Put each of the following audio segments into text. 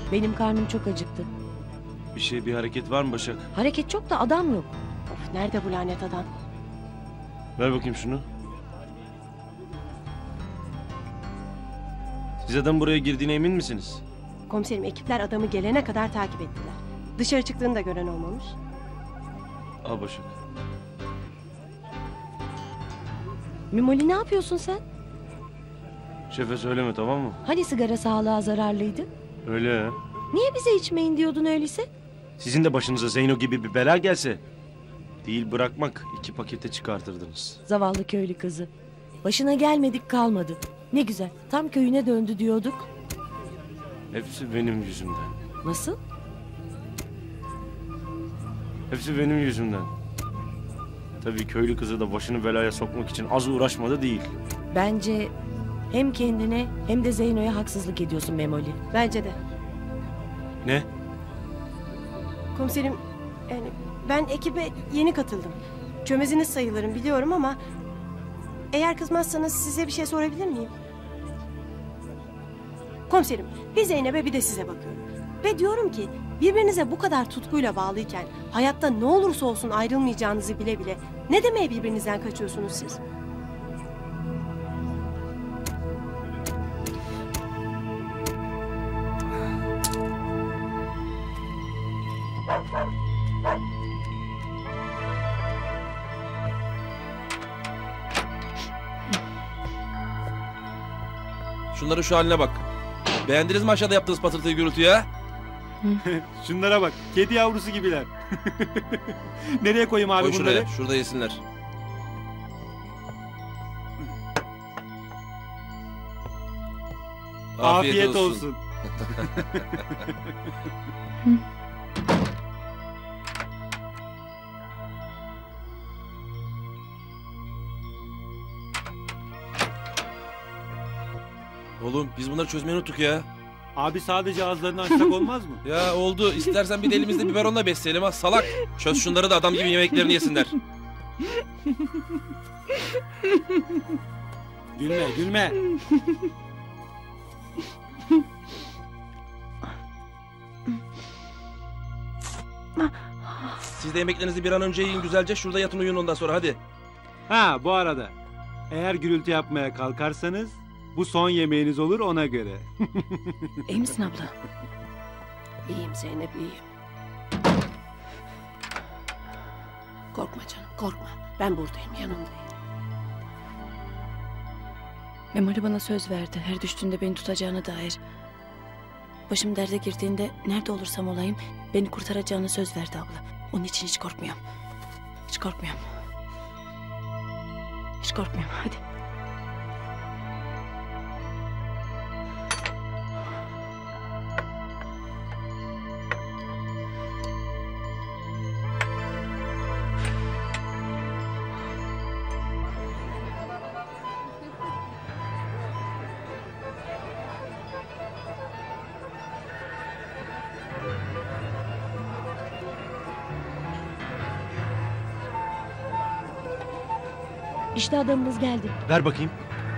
Benim karnım çok acıktı. Bir hareket var mı Başak? Hareket çok da adam yok. Of, nerede bu lanet adam? Ver bakayım şunu. Siz adam buraya girdiğine emin misiniz? Komiserim, ekipler adamı gelene kadar takip ettiler. Dışarı çıktığını da gören olmamış. Al Başak. Memoli ne yapıyorsun sen? Şefe söyleme, tamam mı? Hani sigara sağlığa zararlıydı? Öyle ha. Niye bize içmeyin diyordun öyleyse? Sizin de başınıza Zeyno gibi bir bela gelse... ...değil bırakmak 2 pakete çıkartırdınız. Zavallı köylü kızı. Başına gelmedik kalmadı. Ne güzel. Tam köyüne döndü diyorduk. Hepsi benim yüzümden. Nasıl? Hepsi benim yüzümden. Tabii köylü kızı da başını belaya sokmak için az uğraşmadı değil. Bence hem kendine hem de Zeyno'ya haksızlık ediyorsun Memoli. Bence de. Ne? Komiserim, yani ben ekibe yeni katıldım. Çömeziniz sayılırım biliyorum ama... ...eğer kızmazsanız size bir şey sorabilir miyim? Komiserim, bir Zeynep'e bir de size bakıyorum. Ve diyorum ki birbirinize bu kadar tutkuyla bağlıyken... ...hayatta ne olursa olsun ayrılmayacağınızı bile bile... ...ne demeye birbirinizden kaçıyorsunuz siz? Şunların şu haline bak. Beğendiniz mi aşağıda yaptığınız patırtıyı gürültüyü ha? Şunlara bak. Kedi yavrusu gibiler. Nereye koyayım abi Koy bunları? şuraya. Şurada yesinler. Afiyet olsun. Oğlum biz bunları çözmeyi unuttuk ya. Abi sadece ağızlarını açsak olmaz mı? Ya oldu. İstersen bir de elimizde biberonla besleyelim ha salak. Çöz şunları da adam gibi yemeklerini yesinler. Gülme gülme. Siz de yemeklerinizi bir an önce yiyin güzelce. Şurada yatın uyuyun ondan sonra hadi. Ha bu arada. Eğer gürültü yapmaya kalkarsanız bu son yemeğiniz olur ona göre. İyi misin abla? İyiyim Zeynep, iyiyim. Korkma canım, korkma. Ben buradayım, yanındayım. Memoli bana söz verdi. Her düştüğünde beni tutacağına dair. Başım derde girdiğinde nerede olursam olayım beni kurtaracağına söz verdi abla. Onun için hiç korkmuyorum. Hiç korkmuyorum. Hiç korkmuyorum. Hadi. İşte adamımız geldi. Ver bakayım.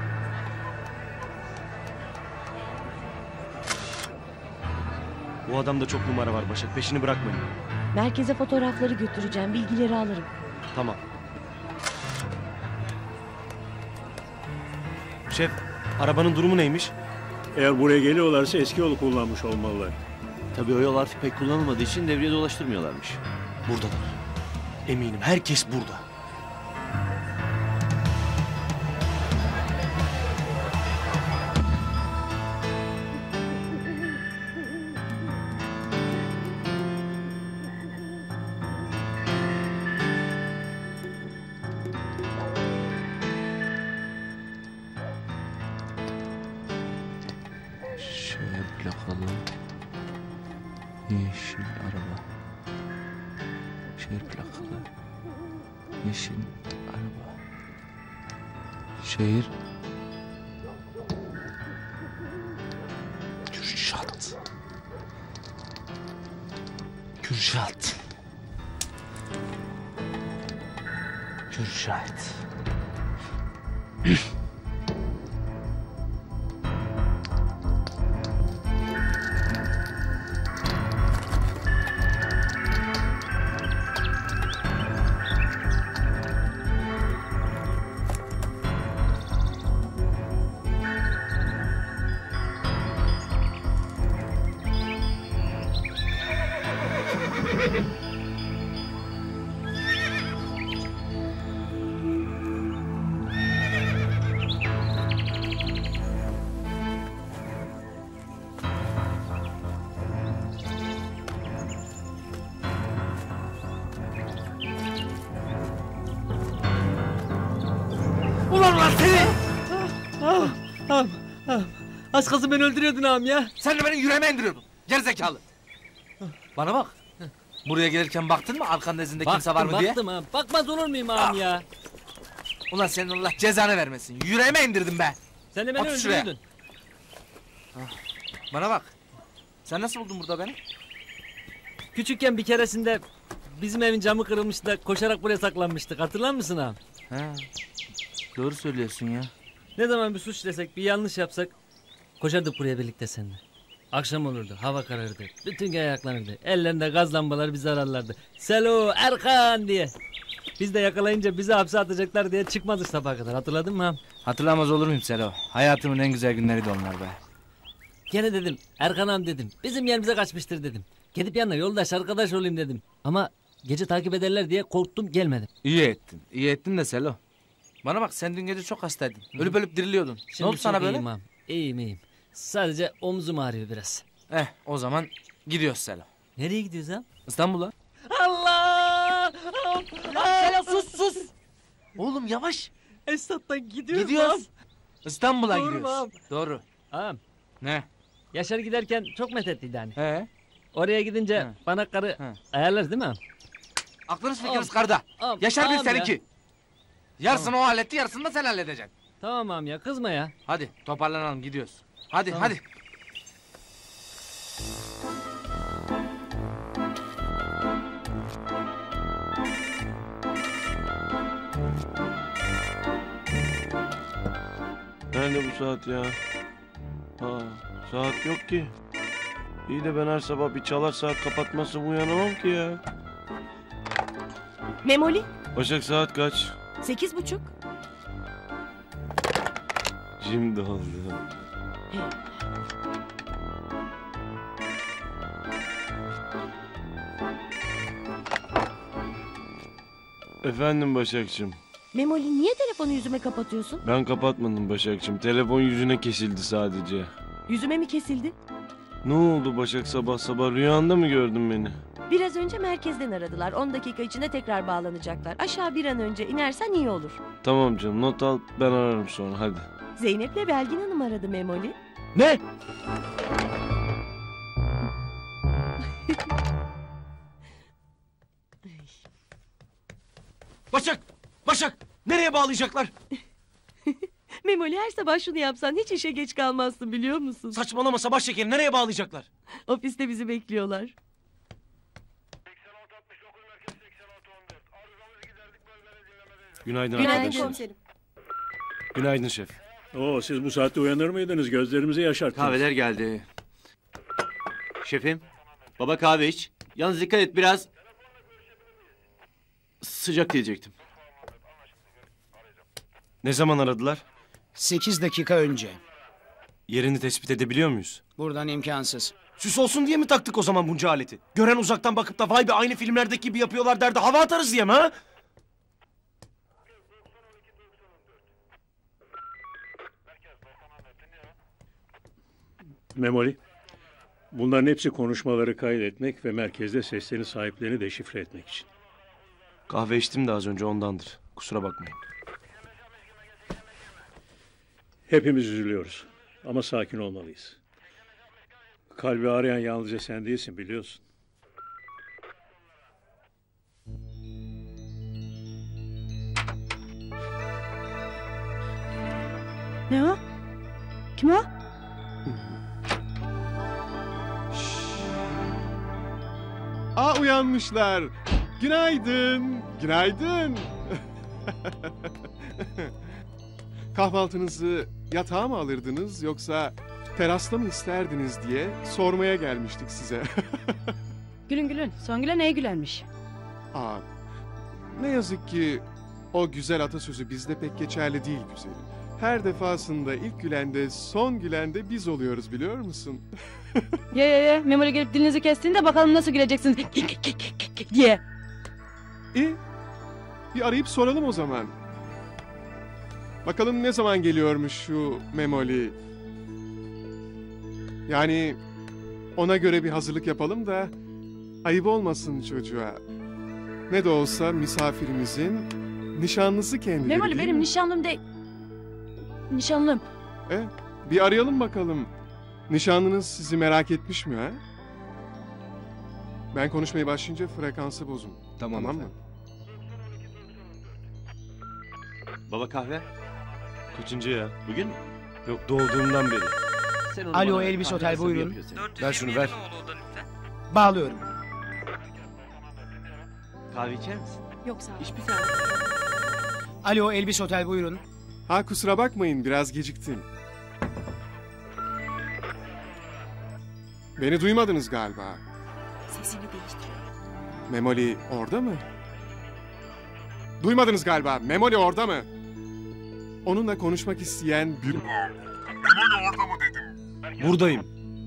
Bu adamda çok numara var Başak. Peşini bırakmayın. Merkeze fotoğrafları götüreceğim. Bilgileri alırım. Tamam. Şef, arabanın durumu neymiş? Eğer buraya geliyorlarsa eski yolu kullanmış olmalılar. Tabii o yol artık pek kullanılmadığı için devreye dolaştırmıyorlarmış. Buradalar. Eminim herkes burada. Şehir plakalı yeşil araba. Şehir plakalı yeşil araba. Şehir Kürşat. Kürşat. Kürşat. Ulan seni! Az kalsın beni öldürüyordun ağam ya. Sen de beni yüreğime indiriyordun. Gerizekalı. Bana bak. Buraya gelirken baktın mı arkanda izinde kimse var mı diye? Baktım ağam. Bakmaz olur muyum ağam ya? Ulan senin Allah cezanı vermesin. Yüreğime indirdim be. Sen de beni Otur şuraya. öldürüyordun. Bana bak. Sen nasıl buldun burada beni? Küçükken bir keresinde bizim evin camı kırılmıştı da koşarak buraya saklanmıştık. Hatırlar mısın ağam? He. Doğru söylüyorsun ya. Ne zaman bir suç desek, bir yanlış yapsak koşardık buraya birlikte seninle. Akşam olurdu, hava kararırdı. Bütün gün ayaklanırdı. Ellerinde gaz lambaları bizi ararlardı. Selo, Erkan diye. Biz de yakalayınca bizi hapse atacaklar diye çıkmadık sabaha kadar. Hatırladın mı ağam? Hatırlamaz olur muyum Selo? Hayatımın en güzel günleriydi onlar be. Gene dedim, Erkan ağam dedim. Bizim yerimize kaçmıştır dedim. Gidip yanına yoldaş arkadaş olayım dedim. Ama gece takip ederler diye korktum gelmedim. İyi ettin. İyi ettin de Selo. Bana bak sen dün gece çok hastaydın. Ölüp ölüp diriliyordun. Şimdi ne oldu sana böyle? İyiyim ağam. İyiyim. Sadece omzum ağrıyor biraz. O zaman gidiyoruz Selo. Nereye gidiyoruz ağam? İstanbul'a. Allah! Selo sus! Oğlum yavaş. Esat'tan gidiyoruz. Gidiyoruz. İstanbul'a Doğru gidiyoruz. ağam. Doğru. Ağam, Ne? Yaşar giderken çok methetliydi hani. He? Oraya gidince bana karı ayarlar değil mi ağam? Aklınız fikriniz karda. Ağam, Yaşar bir ağam seninki. ya. Yarısını o halletti, yarısını da sen halledeceksin. Tamam ağam ya, kızma ya. Hadi toparlanalım gidiyoruz. Hadi Tamam. hadi. Nerede bu saat ya? Saat yok ki. İyi de ben her sabah bir çalar saat kapatması uyanamam ki ya. Memoli, Başak saat kaç? 8:30. Şimdi oldu. Efendim Başakçım. Memoli niye telefonu yüzüme kapatıyorsun? Ben kapatmadım Başakçım. Telefon yüzüne kesildi sadece. Yüzüme mi kesildi? Ne oldu Başak sabah sabah rüyanda mı gördün beni? Biraz önce merkezden aradılar. 10 dakika içinde tekrar bağlanacaklar. Aşağı bir an önce inersen iyi olur. Tamam canım not al ben ararım sonra hadi. Zeynep'le Belgin Hanım aradı Memoli. Ne? Başak! Nereye bağlayacaklar? Memoli her sabah şunu yapsan hiç işe geç kalmazsın biliyor musun? Saçmalama sabah şekeri nereye bağlayacaklar? Ofiste bizi bekliyorlar. Günaydın Günaydın arkadaşlar. komiserim. Günaydın şef. Oo, siz bu saatte uyanır mıydınız? Gözlerimizi yaşarttınız. Kahveler geldi. Şefim, baba kahve iç. Yalnız dikkat et biraz sıcak diyecektim. Ne zaman aradılar? 8 dakika önce. Yerini tespit edebiliyor muyuz? Buradan imkansız. Süs olsun diye mi taktık o zaman bunca aleti? Gören uzaktan bakıp da vay be aynı filmlerdeki gibi yapıyorlar derdi hava atarız diye mi ha? Memoli, bunların hepsi konuşmaları kaydetmek ve merkezde seslerin sahiplerini deşifre etmek için. Kahve içtim de az önce ondandır. Kusura bakmayın. Hepimiz üzülüyoruz ama sakin olmalıyız. Kalbi ağrıyan yalnızca sen değilsin biliyorsun. Ne o? Kim o? Uyanmışlar. Günaydın. Günaydın. Kahvaltınızı yatağa mı alırdınız yoksa terasta mı isterdiniz diye sormaya gelmiştik size. Gülün. Songül'e neye gülermiş? Ne yazık ki o güzel atasözü bizde pek geçerli değil güzelim. Her defasında ilk gülen de son gülen de biz oluyoruz biliyor musun? Ye. Memoli gelip dilinizi kestiğinde bakalım nasıl güleceksiniz diye. Bir arayıp soralım o zaman. Bakalım ne zaman geliyormuş şu Memoli. Yani ona göre bir hazırlık yapalım da ayıp olmasın çocuğa. Ne de olsa misafirimizin nişanlısı kendileri Memoli değil benim mi? nişanlım değil. Nişanlım. Bir arayalım bakalım. Nişanlınız sizi merak etmiş mi ha? Ben konuşmaya başlayınca frekansı bozun. Tamam mı? Baba kahve. Kaçıncı ya? Bugün mü? Yok, doğduğumdan beri. Sen onu Alo bana Elvis kahve Otel hesabı buyurun. yapıyorsun. Ver şunu ver. Bağlıyorum. Kahve içer misin? Yok sağ ol. İç bir Alo Elvis Otel buyurun. Ha kusura bakmayın biraz geciktim. Beni duymadınız galiba. Sesini değiştiriyor. Memoli orada mı? Duymadınız galiba. Memoli orada mı? Onunla konuşmak isteyen bir... Memoli orada mı dedim. Buradayım.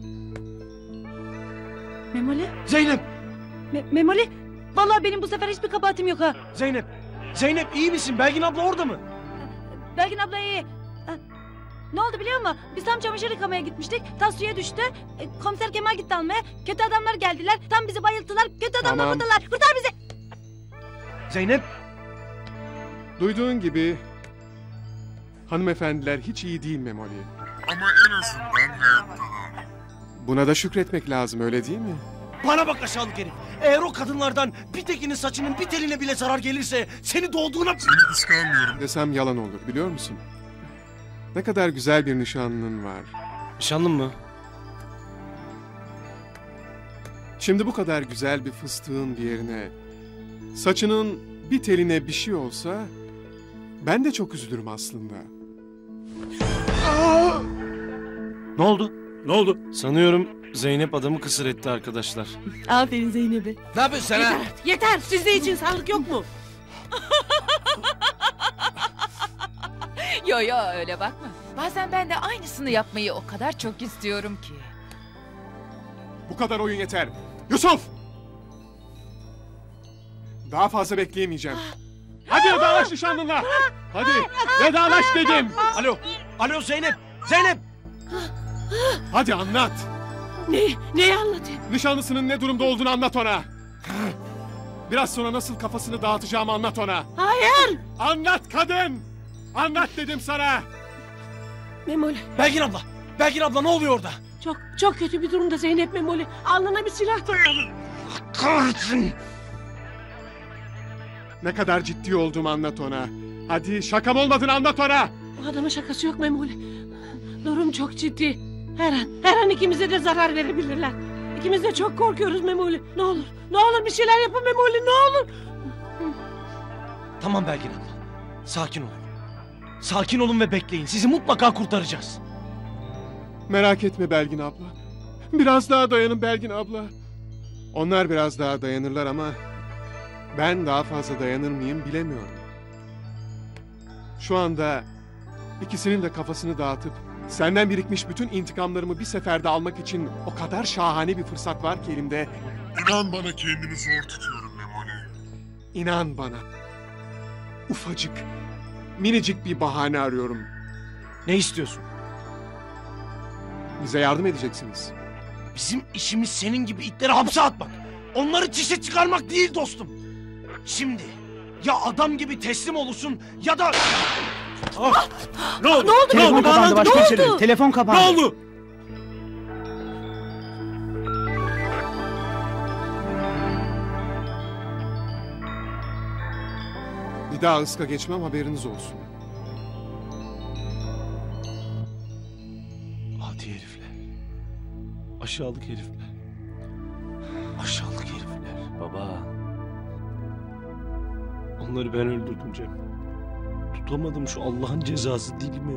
Memoli? Zeynep! Memoli? Vallahi benim bu sefer hiçbir kabahatim yok ha. Zeynep! Zeynep iyi misin? Belgin abla orada mı? Belgin abla iyi. Ha, ne oldu biliyor musun? Biz tam çamaşır yıkamaya gitmiştik. Tas suya düştü. Komiser Kemal gitti almaya. Kötü adamlar geldiler. Tam bizi bayılttılar. Kötü adamlar Tamam. buradalar. Kurtar bizi. Zeynep! Duyduğun gibi... Hanımefendiler hiç iyi değil Memoli. Ama en azından hayattalar. Buna da şükretmek lazım öyle değil mi? Bana bak aşağılık herif. Eğer o kadınlardan bir tekinin saçının bir teline bile zarar gelirse seni doğduğuna... Seni kıskanmıyorum. Desem yalan olur biliyor musun? Ne kadar güzel bir nişanlın var. Nişanlın mı? Şimdi bu kadar güzel bir fıstığın bir yerine... Saçının bir teline bir şey olsa... Ben de çok üzülürüm aslında. Ne oldu? Ne oldu? Sanıyorum Zeynep adamı kısır etti arkadaşlar. Aferin Zeynep'e. Ne yapıyorsun sen ha? Yeter. Sizde için sağlık yok mu? Yo yo öyle bakma. Bazen ben de aynısını yapmayı o kadar çok istiyorum ki. Bu kadar oyun yeter. Yusuf! Daha fazla bekleyemeyeceğim. Hadi vedalaş nişanlınla. Hadi vedalaş dedim. Alo! Alo Zeynep! Zeynep! Hadi anlat. Neyi anlatayım? Nişanlısının ne durumda olduğunu anlat ona. Biraz sonra nasıl kafasını dağıtacağımı anlat ona. Hayır. Anlat kadın. Anlat dedim sana. Memoli. Belgin abla! Belgin abla ne oluyor orada? Çok kötü bir durumda Zeynep Memoli. Alnına bir silah dayalı. Kahretsin. Ne kadar ciddi olduğumu anlat ona. Hadi şakam olmadığını anlat ona. Bu adamın şakası yok Memoli. Durum çok ciddi. Her an ikimize de zarar verebilirler. İkimiz de çok korkuyoruz Memoli. Ne olur bir şeyler yapın Memoli ne olur. Tamam Belgin abla. Sakin olun. Sakin olun ve bekleyin. Sizi mutlaka kurtaracağız. Merak etme Belgin abla. Biraz daha dayanın Belgin abla. Onlar biraz daha dayanırlar ama... Ben daha fazla dayanır mıyım bilemiyorum. Şu anda... ikisinin de kafasını dağıtıp... Senden birikmiş bütün intikamlarımı bir seferde almak için... O kadar şahane bir fırsat var ki elimde. İnan bana kendimi zor tutuyorum Memoli. İnan bana. Ufacık, minicik bir bahane arıyorum. Ne istiyorsun? Bize yardım edeceksiniz. Bizim işimiz senin gibi itleri hapse atmak. Onları çişe çıkarmak değil dostum. Şimdi ya adam gibi teslim olursun ya da... Ah! Ne oldu? Telefon kapandı başkomiserim. Telefon kapandı. Ne oldu? Bir daha ıska geçmem haberiniz olsun. Adi herifler. Aşağılık herifler. Aşağılık herifler. Baba. Onları ben öldürdüm Cem. Tutamadım şu Allah'ın cezası değil mi?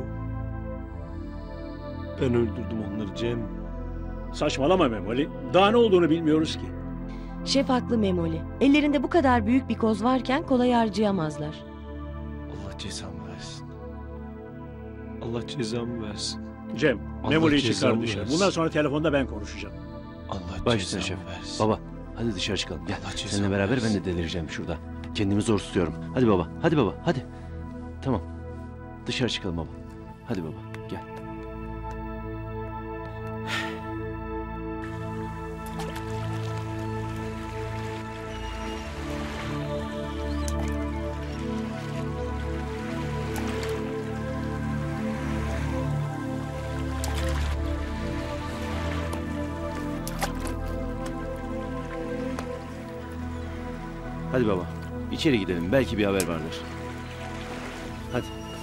Ben öldürdüm onları Cem. Saçmalama Memoli. Daha ne olduğunu bilmiyoruz ki. Şef haklı Memoli. Ellerinde bu kadar büyük bir koz varken kolay harcayamazlar. Allah cezamı versin. Allah cezamı versin. Cem, Allah Memoli'yi çıkar cezamı dışarı. versin. Bundan sonra telefonda ben konuşacağım. Allah Başüstüne cezamı şef. versin. Baba hadi dışarı çıkalım. Gel. Allah cezamı Seninle beraber versin. ben de delireceğim şurada. Kendimi zor tutuyorum. Hadi baba. Hadi baba. Hadi. Tamam. Dışarı çıkalım baba. Hadi baba. Gel. Hadi baba. İçeri gidelim. Belki bir haber vardır. Hadi.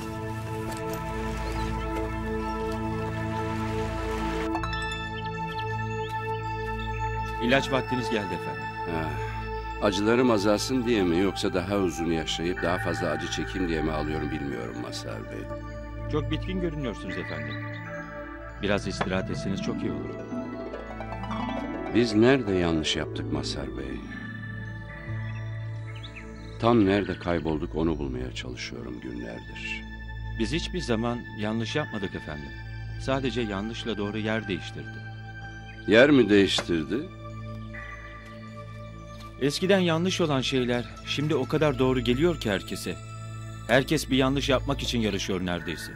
İlaç vaktiniz geldi efendim. Acılarım azalsın diye mi yoksa daha uzun yaşayıp daha fazla acı çekeyim diye mi alıyorum bilmiyorum Mazhar Bey. Çok bitkin görünüyorsunuz efendim. Biraz istirahat etseniz çok iyi olur. Biz nerede yanlış yaptık Mazhar Bey? Tam nerede kaybolduk onu bulmaya çalışıyorum günlerdir. Biz hiçbir zaman yanlış yapmadık efendim. Sadece yanlışla doğru yer değiştirdi. Yer mi değiştirdi? Eskiden yanlış olan şeyler şimdi o kadar doğru geliyor ki herkese. Herkes bir yanlış yapmak için yarışıyor neredeyse.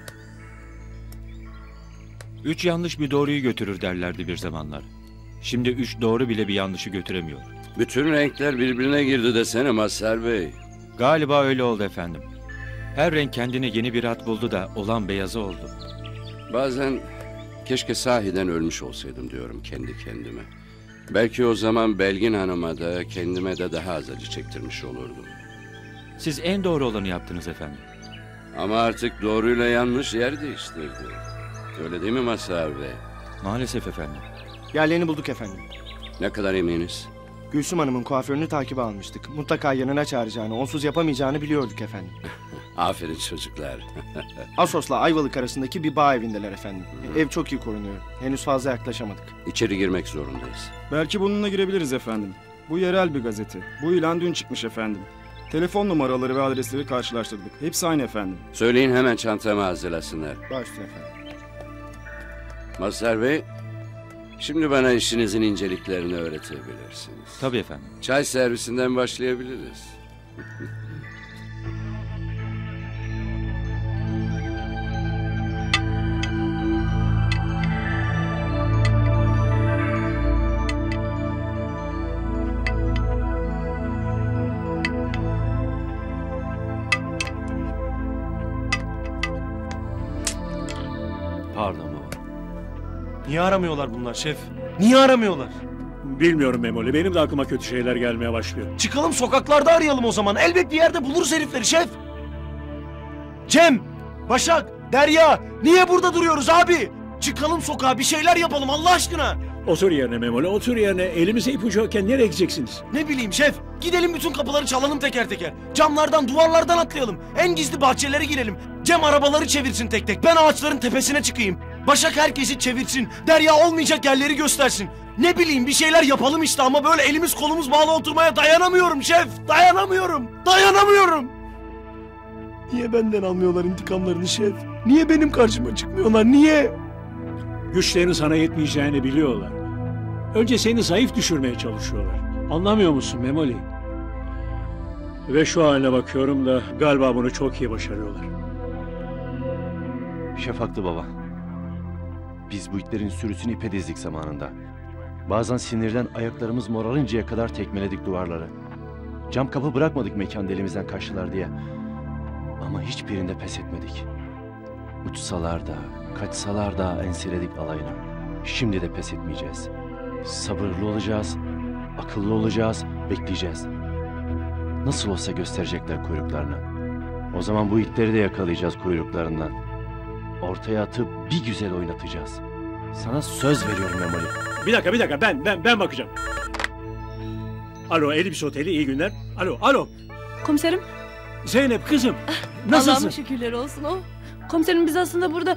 3 yanlış bir doğruyu götürür derlerdi bir zamanlar. Şimdi 3 doğru bile bir yanlışı götüremiyor. Bütün renkler birbirine girdi desene Mazhar Bey. Galiba öyle oldu efendim. Her renk kendine yeni bir hat buldu da olan beyazı oldu. Bazen keşke sahiden ölmüş olsaydım diyorum kendi kendime. Belki o zaman Belgin Hanım'a da kendime de daha az acı çektirmiş olurdum. Siz en doğru olanı yaptınız efendim. Ama artık doğruyla yanlış yer değiştirdi. Öyle değil mi Mazhar Bey? Maalesef efendim. Yerlerini bulduk efendim. Ne kadar eminiz? Gülsüm Hanım'ın kuaförünü takibe almıştık. Mutlaka yanına çağıracağını, onsuz yapamayacağını biliyorduk efendim. Aferin çocuklar. Asos'la Ayvalık arasındaki bir bağ evindeler efendim. Ev çok iyi korunuyor. Henüz fazla yaklaşamadık. İçeri girmek zorundayız. Belki bununla girebiliriz efendim. Bu yerel bir gazete. Bu ilan dün çıkmış efendim. Telefon numaraları ve adresleri karşılaştırdık. Hepsi aynı efendim. Söyleyin hemen çantamı hazırlasınlar. Baş üstüne efendim. Mazhar Bey, şimdi bana işinizin inceliklerini öğretebilirsiniz. Tabii efendim. Çay servisinden başlayabiliriz. Pardon baba. Niye aramıyorlar bunlar şef? Niye aramıyorlar? Bilmiyorum Memoli. Benim de aklıma kötü şeyler gelmeye başlıyor. Çıkalım sokaklarda arayalım o zaman. Elbet bir yerde buluruz herifleri şef. Cem, Başak, Derya, niye burada duruyoruz abi? Çıkalım sokağa bir şeyler yapalım Allah aşkına. Otur yerine Memoli, otur yerine. Elimize ipucu yokken nereye gideceksiniz? Ne bileyim şef. Gidelim bütün kapıları çalalım teker teker. Camlardan, duvarlardan atlayalım. En gizli bahçelere girelim. Cem arabaları çevirsin tek tek. Ben ağaçların tepesine çıkayım. Başak herkesi çevirsin. Derya olmayacak yerleri göstersin. Ne bileyim bir şeyler yapalım işte ama böyle elimiz kolumuz bağlı oturmaya dayanamıyorum şef. Dayanamıyorum. Dayanamıyorum. Niye benden almıyorlar intikamlarını şef? Niye benim karşıma çıkmıyorlar? Niye? Güçlerin sana yetmeyeceğini biliyorlar. Önce seni zayıf düşürmeye çalışıyorlar. Anlamıyor musun Memoli? Ve şu haline bakıyorum da galiba bunu çok iyi başarıyorlar. Şef haklı baba. Biz bu itlerin sürüsünü ipe dizdik zamanında. Bazen sinirden ayaklarımız morarıncaya kadar tekmeledik duvarları. Cam kapı bırakmadık mekanda elimizden kaçtılar diye. Ama hiçbirinde pes etmedik. Uçsalar da, kaçsalar da enseledik alayına. Şimdi de pes etmeyeceğiz. Sabırlı olacağız, akıllı olacağız, bekleyeceğiz. Nasıl olsa gösterecekler kuyruklarını. O zaman bu itleri de yakalayacağız kuyruklarından. Ortaya atıp bir güzel oynatacağız. Sana söz veriyorum Memoli. Bir dakika ben bakacağım. Alo Elbis Oteli iyi günler. Alo. Komiserim. Zeynep kızım. Nasılsın? Allah'ıma şükürler olsun o. Komiserim biz aslında burada...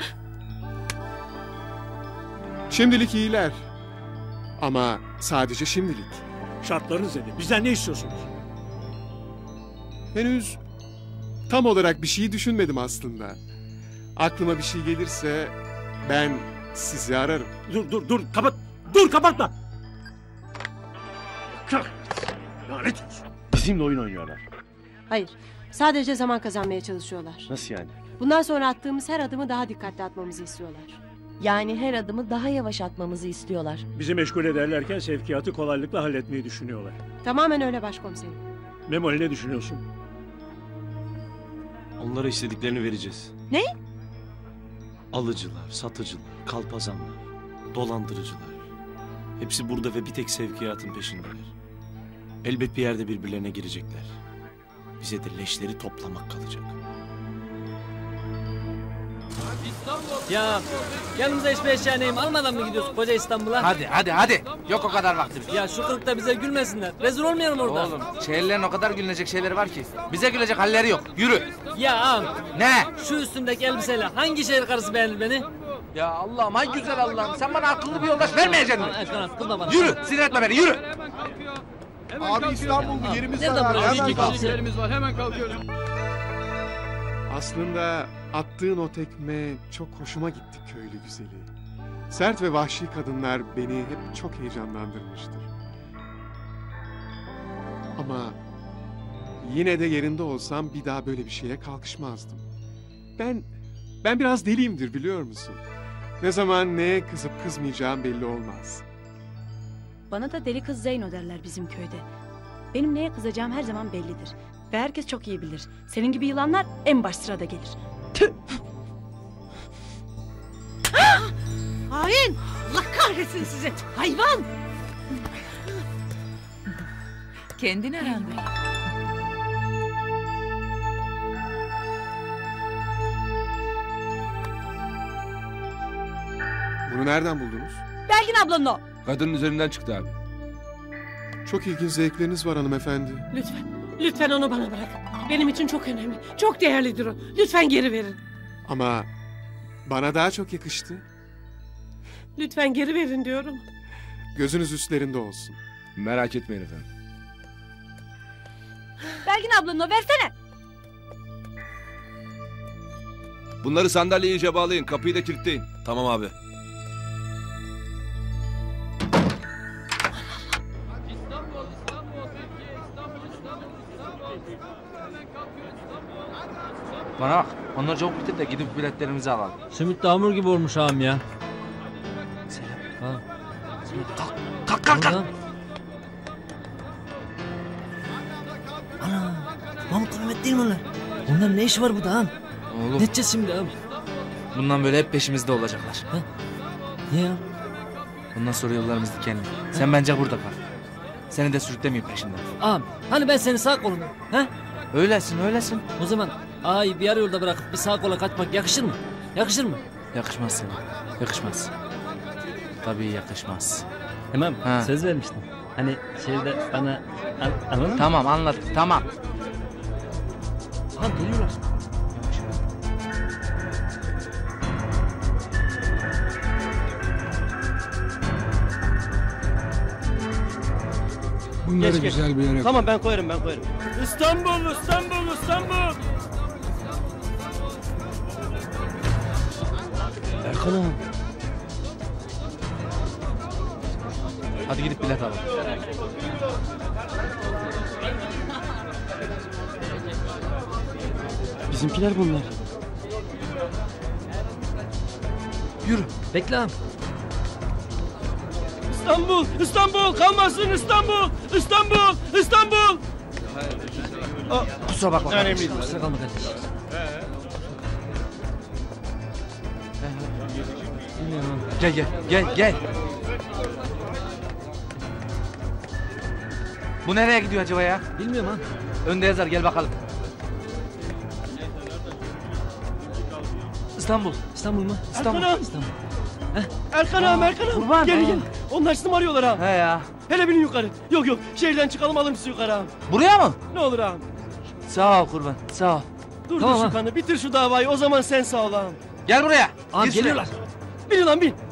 Şimdilik iyiler. Ama sadece şimdilik. Şartlarınız nedir? Bizden ne istiyorsunuz? Henüz tam olarak bir şey düşünmedim aslında. Aklıma bir şey gelirse ben sizi ararım. Dur kapat. Dur kapatma. Lanet olsun. Bizimle oyun oynuyorlar. Hayır. Sadece zaman kazanmaya çalışıyorlar. Nasıl yani? Bundan sonra attığımız her adımı daha dikkatli atmamızı istiyorlar. Yani her adımı daha yavaş atmamızı istiyorlar. Bizi meşgul ederlerken sevkiyatı kolaylıkla halletmeyi düşünüyorlar. Tamamen öyle başkomiserim. Memoli ne düşünüyorsun? Onlara istediklerini vereceğiz. Ne? Alıcılar, satıcılar, kalpazanlar, dolandırıcılar. Hepsi burada ve bir tek sevkiyatın peşindeler. Elbet bir yerde birbirlerine girecekler. Bize de leşleri toplamak kalacak. Ya yanımıza hiçbir eşya neyim almadan mı gidiyorsun koca İstanbul'a? Hadi. Yok o kadar vaktimiz. Ya şu kırıkta bize gülmesinler. Rezil olmayalım orada. Oğlum şehirlerin o kadar gülünecek şeyleri var ki. Bize gülecek halleri yok. Yürü. Ya ağam. Ne? Şu üstümdeki elbiseyle hangi şehir karısı beğenir beni? Ya Allah'ım ay güzel Allah'ım. Sen bana akıllı bir yoldaş vermeyeceksin mi? Erkan akıllı bana. Yürü sinir etme beni yürü. Abi İstanbul'da yerimiz Nereden var. bırakıyorsun? Hemen kalk. Yerimiz var hemen kalkıyoruz. Aslında attığın o tekme çok hoşuma gitti köylü güzeli. Sert ve vahşi kadınlar beni hep çok heyecanlandırmıştır. Ama yine de yerinde olsam bir daha böyle bir şeye kalkışmazdım. Ben biraz deliyimdir biliyor musun? Ne zaman neye kızıp kızmayacağım belli olmaz. Bana da deli kız Zeyno derler bizim köyde. Benim neye kızacağım her zaman bellidir. Ve herkes çok iyi bilir. Senin gibi yılanlar en baş sırada gelir. Hain! Allah kahretsin sizi! Hayvan! Kendin arandın. Bunu nereden buldunuz? Belgin ablanın o. Kadının üzerinden çıktı abi. Çok ilginç zevkleriniz var hanımefendi. Lütfen onu bana bırakın. Benim için çok önemli. Çok değerlidir o. Lütfen geri verin. Ama bana daha çok yakıştı. Lütfen geri verin diyorum. Gözünüz üstlerinde olsun. Merak etmeyin efendim. Belgin ablanın o, versene. Bunları sandalyeye iyice bağlayın. Kapıyı da kilitleyin. Tamam abi. Bana bak. Onları çabuk bitir de gidip biletlerimizi alalım. Simit de hamur gibi olmuş ağam ya. Selam. Kalk. Ana, Mahmut Mehmet değil mi onlar? Onların ne işi var burada ağam? Oğlum. Ne edeceğiz şimdi ağam? Bundan böyle hep peşimizde olacaklar. Niye ya? Bundan sonra yollarımız dikenli. Sen bence burada kal. Seni de sürüklemeyeyim peşinden. Ağam, hani ben senin sağ kolunum? He? Öylesin. O zaman ağayı bir yarı yolda bırakıp bir sağ kola kaçmak yakışır mı? Yakışır mı? Yakışmaz sana. Yakışmaz. Tabii yakışmaz. Tamam, Ha. söz vermiştim. Hani şeyde bana... Anladın mı? Tamam anladım, tamam. Tamam, geliyorlar. Bunları güzel bir yere Tamam ben koyarım. İstanbul! Erkan ağam. Hadi gidip bilet alalım. Bizimkiler bunlar. Yürü. Bekle ağam. İstanbul kalmasın İstanbul. Kusura bakma. Önemli değil. Kusura kalma kardeşim. Gel. Bu nereye gidiyor acaba ya? Bilmiyorum ha. Önde yazar, gel bakalım. İstanbul. İstanbul mu? İstanbul. İstanbul. Erkan ağam. Kurban. Gel. Onlar sizi mi arıyorlar ağam? He ya. Hele binin yukarı. Yok şehirden çıkalım alın sizi yukarı ağam. Buraya mı? Ne olur ağam. Sağ ol kurban, sağ ol. Dur Tamam şu ha. kanı bitir şu davayı o zaman sen sağ ol ağam. Gel buraya. Ağam Gir şuraya. geliyorlar. Bin lan bin.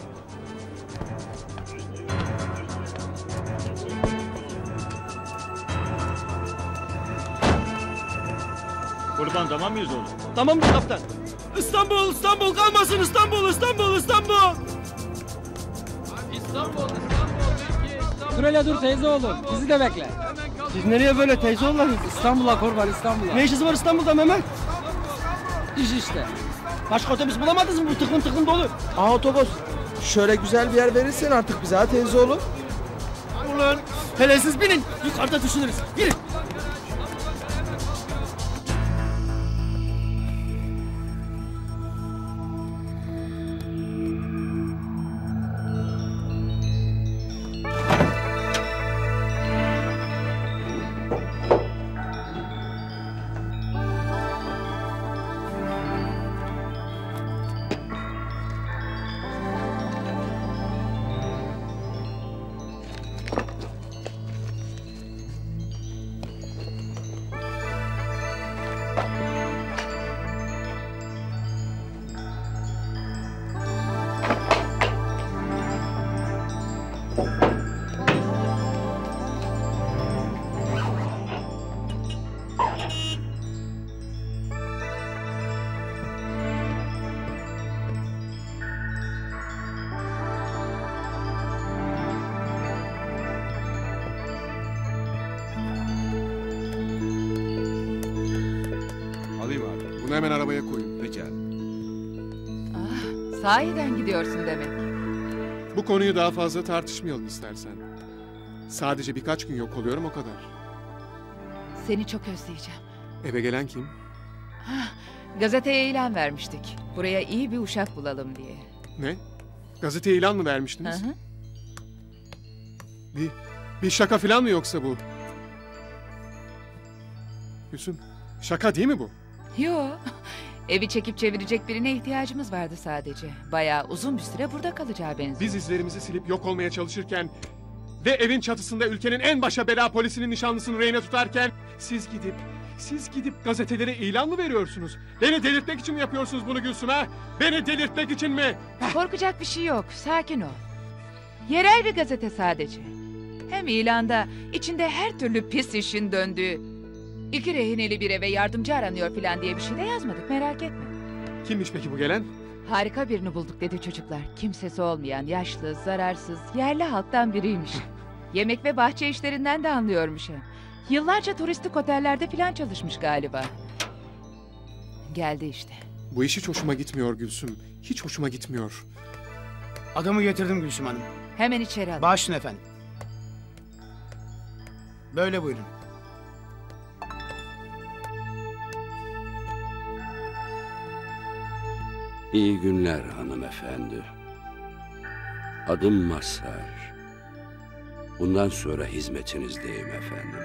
Kurban tamam mıyız oğlum? Tamamdır kaptan. İstanbul kalmasın İstanbul. Dur hele dur teyze oğlum. Bizi de bekle. Siz nereye böyle teyze oğulları? İstanbul'a kurban İstanbul'a. Ne işiniz var İstanbul'da Mehmet? İş işte. Başka otobüs bulamadınız mı? Bu tıklım dolu. Aa otobüs. Şöyle güzel bir yer verirsen artık bize ha teyze oğlum. Ulan hele siz binin. Yukarıda düşünürüz. Girin. hemen arabaya koyun. Pekala. Sahiden gidiyorsun demek. Bu konuyu daha fazla tartışmayalım istersen. Sadece birkaç gün yok oluyorum o kadar. Seni çok özleyeceğim. Eve gelen kim? Gazeteye ilan vermiştik. Buraya iyi bir uşak bulalım diye. Ne? Gazeteye ilan mı vermiştiniz? Hı hı. Bir şaka falan mı yoksa bu? Gülsüm, şaka değil mi bu? Yo. Evi çekip çevirecek birine ihtiyacımız vardı sadece. Bayağı uzun bir süre burada kalacağı benziyor. Biz izlerimizi silip yok olmaya çalışırken ve evin çatısında ülkenin en başa bela polisinin nişanlısını rehine tutarken siz gidip gazetelere ilan mı veriyorsunuz? Beni delirtmek için mi yapıyorsunuz bunu Gülsüm ha? Beni delirtmek için mi? Korkacak bir şey yok. Sakin ol. Yerel bir gazete sadece. Hem ilanda içinde her türlü pis işin döndüğü, 2 rehineli bir eve yardımcı aranıyor falan diye bir şey de yazmadık, merak etme. Kimmiş peki bu gelen? Harika birini bulduk dedi çocuklar. Kimsesi olmayan, yaşlı, zararsız, yerli halktan biriymiş. Yemek ve bahçe işlerinden de anlıyormuş hem. Yıllarca turistik otellerde falan çalışmış galiba. Geldi işte. Bu iş hiç hoşuma gitmiyor Gülsüm. Hiç hoşuma gitmiyor. Adamı getirdim Gülsüm Hanım. Hemen içeri al. Bağışlayın efendim. Böyle buyurun. İyi günler hanımefendi. Adım Mazhar. Bundan sonra hizmetinizdeyim efendim.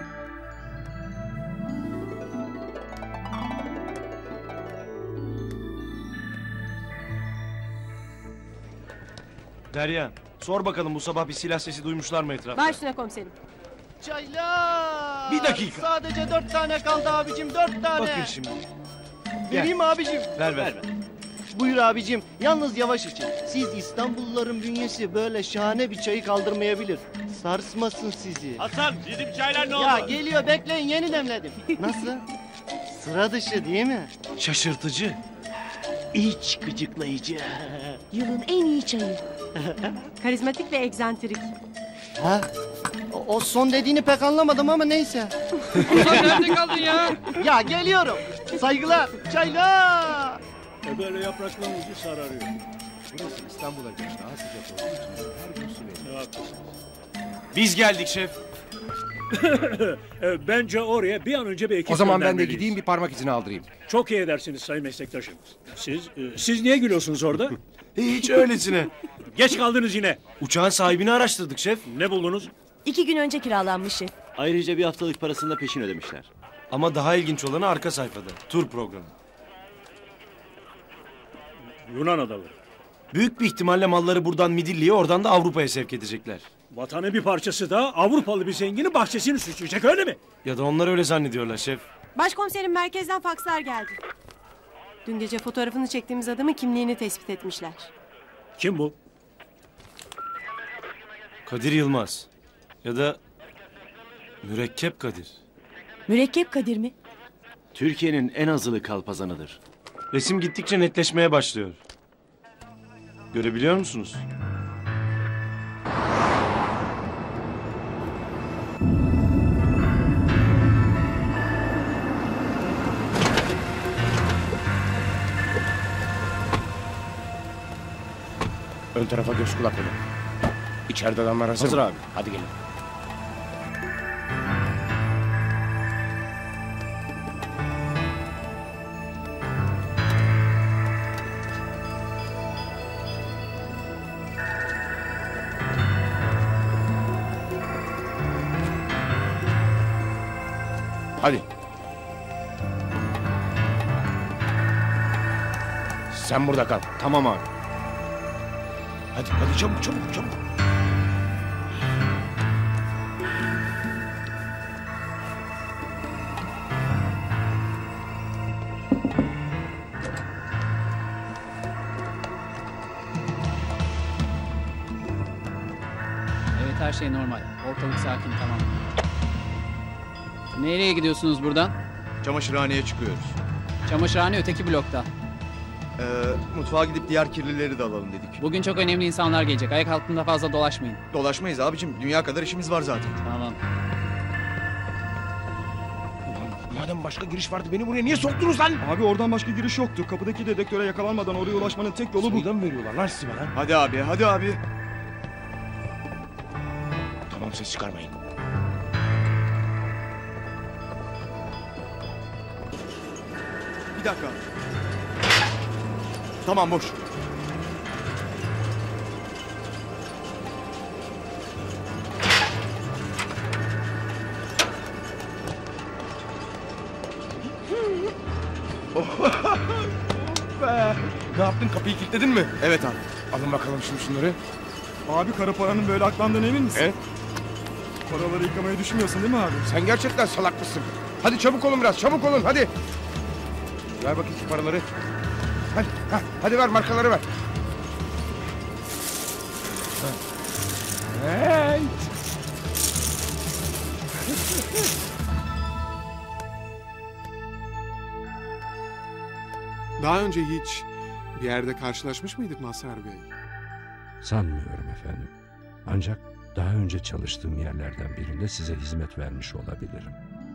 Derya, sor bakalım bu sabah bir silah sesi duymuşlar mı etrafta? Baş üstüne komiserim. Çaylar. Bir dakika. Sadece 4 tane kaldı abicim, 4 tane. Bakın şimdi. Vereyim mi abicim? Ver. Buyur abicim. Yalnız yavaş için. Siz İstanbulluların bünyesi böyle şahane bir çayı kaldırmayabilir. Sarsmasın sizi. Hasan, bizim çaylar ne oldu? Ya geliyor, bekleyin, yeni demledim. Nasıl? Sıra dışı değil mi? Şaşırtıcı. İç gıcıklayıcı. Yılın en iyi çayı. Karizmatik ve egzantrik. Ha? O son dediğini pek anlamadım ama neyse. Hasan nerede kaldın ya? Ya geliyorum. Saygılar. Çaylar. Böyle yaprakların ucu sararıyor. Burası İstanbul'a göre daha sıcak olduğu için her gün su veriyor. Biz geldik şef. Bence oraya bir an önce bir ekip O zaman ben de göndermeliyiz. gideyim bir parmak izini aldırayım. Çok iyi edersiniz sayın meslektaşım. Siz niye gülüyorsunuz orada? Hiç öylesine. Geç kaldınız yine. Uçağın sahibini araştırdık şef. Ne buldunuz? 2 gün önce kiralanmış şef. Ayrıca bir haftalık parasını da peşin ödemişler. Ama daha ilginç olanı arka sayfada. Tur programı. Yunan adaları. Büyük bir ihtimalle malları buradan Midilli'ye, oradan da Avrupa'ya sevk edecekler. Vatanın bir parçası da Avrupalı bir zenginin bahçesini süsleyecek, öyle mi? Ya da onlar öyle zannediyorlar şef. Başkomiserim, merkezden fakslar geldi. Dün gece fotoğrafını çektiğimiz adamın kimliğini tespit etmişler. Kim bu? Kadir Yılmaz. Ya da Mürekkep Kadir. Mürekkep Kadir mi? Türkiye'nin en azılı kalpazanıdır. Resim gittikçe netleşmeye başlıyor. Görebiliyor musunuz? Ön tarafa göz kulak olun. İçeride adamlar hazır, Hazır mı? abi. Hadi gelin. Hadi. Sen burada kal. Tamam abi. Hadi çabuk. Evet, her şey normal. Ortalık sakin, tamam. Nereye gidiyorsunuz buradan? Çamaşırhaneye çıkıyoruz. Çamaşırhane öteki blokta. Mutfağa gidip diğer kirlileri de alalım dedik. Bugün çok önemli insanlar gelecek. Ayak altında fazla dolaşmayın. Dolaşmayız abicim. Dünya kadar işimiz var zaten. Tamam. Madem başka giriş vardı beni buraya niye soktunuz lan? Abi oradan başka giriş yoktu. Kapıdaki dedektöre yakalanmadan oraya ulaşmanın tek yolu bu. Sayıdan mı veriyorlar lan sizi bana? Hadi abi, hadi abi. Tamam ses çıkarmayın. Bir dakika. Tamam boş. Be. Ne yaptın, kapıyı kilitledin mi? Evet abi. Alın bakalım şimdi şunları. Abi kara paranın böyle aklandığına emin misin? Evet. Paraları yıkamayı düşünmüyorsun değil mi abi? Sen gerçekten salak mısın? Hadi çabuk olun biraz, çabuk olun hadi. Ver bakayım şu paraları. Hadi, hadi ver markaları ver. Evet. Daha önce hiç bir yerde karşılaşmış mıydık Mazhar Bey? Sanmıyorum efendim. Ancak daha önce çalıştığım yerlerden birinde size hizmet vermiş olabilirim.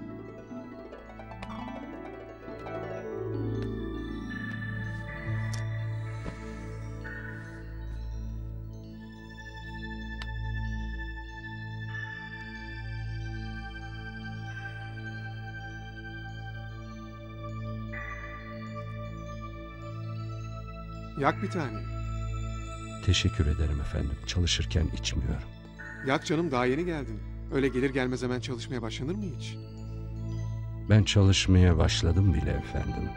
Yak bir tane. Teşekkür ederim efendim. Çalışırken içmiyorum. Yak canım, daha yeni geldin. Öyle gelir gelmez hemen çalışmaya başlanır mı hiç? Ben çalışmaya başladım bile efendim.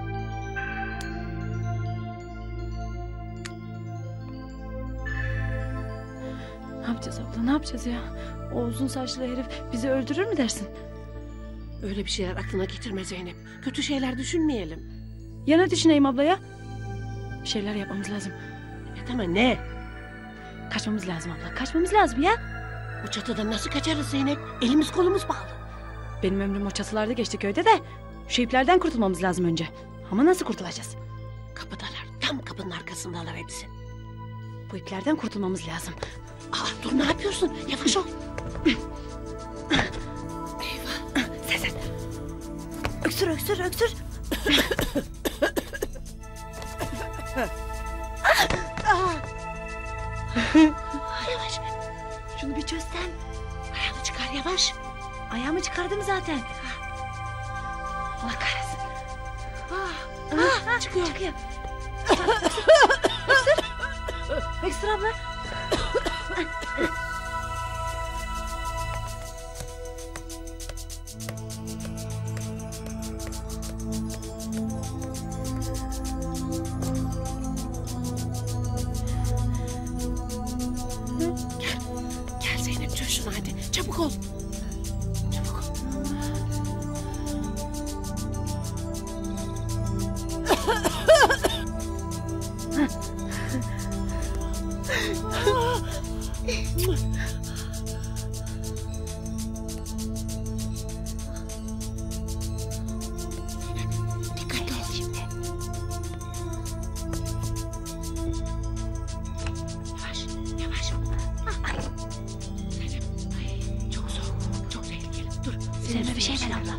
Ne yapacağız abla, ne yapacağız ya? O uzun saçlı herif bizi öldürür mü dersin? Öyle bir şeyler aklına getirme Zeynep. Kötü şeyler düşünmeyelim. Ya ne düşüneyim abla ya? Bir şeyler yapmamız lazım. Evet ama ne? Kaçmamız lazım abla, kaçmamız lazım ya. Bu çatıdan nasıl kaçarız Zeynep? Elimiz kolumuz bağlı. Benim ömrüm o çatılarda geçti köyde de. Şu iplerden kurtulmamız lazım önce. Ama nasıl kurtulacağız? Kapıdalar, tam kapının arkasındalar hepsi. Bu iplerden kurtulmamız lazım. Aa, dur ne yapıyorsun? Yavaş ol. Eyvah. Sen. Öksür, öksür, öksür. Yavaş. Şunu bir çözsen. Ayağını çıkar yavaş. Ayağımı çıkardım zaten. Allah kahretsin. Çıkıyor. Çıkıyor. Öksür. Öksür abla. Gel Zeynep, çöz şunu hadi. Çabuk ol. Çabuk ol. Dikkatli ol şimdi. Yavaş, yavaş. Zeynep, ay, çok soğuk, çok tehlikeli. Dur, Zeynep'e bir şey ver abla.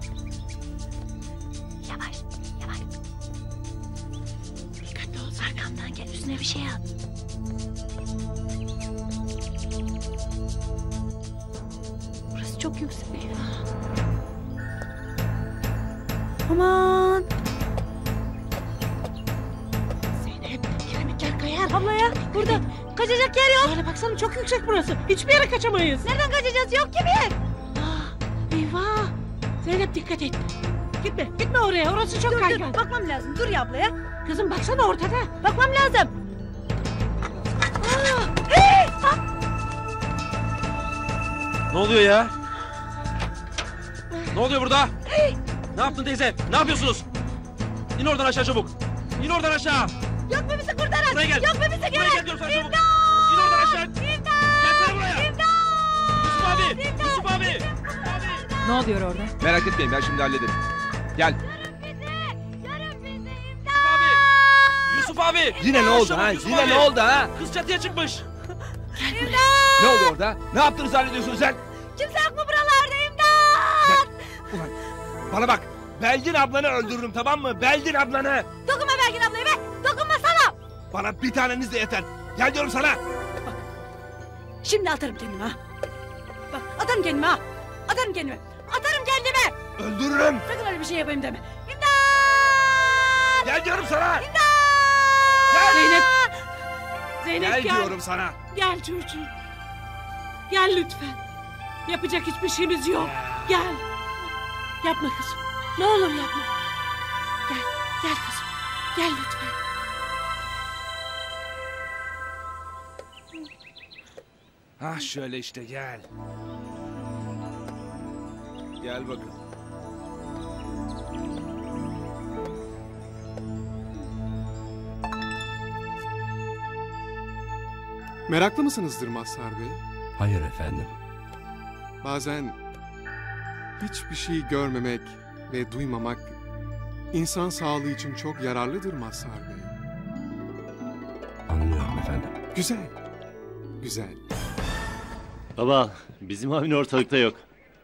Yavaş, yavaş. Dikkatli ol. Arkamdan gel, üstüne bir şey al. Burası çok yüksek. Aman. Zeynep, kiremitler kayar. Abla ya, burada kaçacak yer yok. Böyle baksana, çok yüksek burası. Hiçbir yere kaçamayız. Nereden kaçacağız? Yok ki bir yer. Eyvah. Zeynep dikkat et. Gitme, gitme oraya. Orası çok kaygan. Dur, bakmam lazım. Dur ya abla ya. Kızım baksana ortada. Bakmam lazım. Ne oluyor ya? Ne oluyor burada? Ne yaptın teyze? Ne yapıyorsunuz? İn oradan aşağı çabuk. İn oradan aşağı. Yok mu bizi kurtarın? Buraya gel. Yok mu bizi Buraya gelen? gel diyorum sana çabuk. İn oradan aşağı. Gelsene buraya. Yusuf abi. Yusuf abi. Ne oluyor orada? Merak etmeyin, ben şimdi hallederim. Gel. Yusuf abi. Yine ne oldu ha? Yusuf Yine abi. ne oldu ha? Kız çatıya çıkmış. Ne oldu orada? Ne yaptınız zannediyorsun sen? Kimse yok mu buralarda? İmdat! Ulan Bana bak. Belgin ablanı öldürürüm, tamam mı? Belgin ablanı. Dokunma Belgin ablaya be. Dokunma sana. Bana bir taneniz de yeter. Gel diyorum sana. Şimdi atarım kendime ha. Bak atarım kendime ha. Atarım kendime. Atarım kendime. Öldürürüm. Sakın öyle bir şey yapayım deme. Gel diyorum sana. Gel. Zeynep Gel gel. diyorum sana. Gel çocuğum. Gel lütfen. Yapacak hiçbir şeyimiz yok. Gel. Yapma kızım. Ne olur yapma. Gel. Gel kızım. Gel lütfen. Ha şöyle işte gel. Gel bakın. Meraklı mısınızdır Mazhar Bey? Hayır efendim. Bazen hiçbir şey görmemek ve duymamak insan sağlığı için çok yararlıdır Mazhar Bey. Anlıyorum efendim. Güzel. Güzel. Baba, bizim abin ortalıkta yok.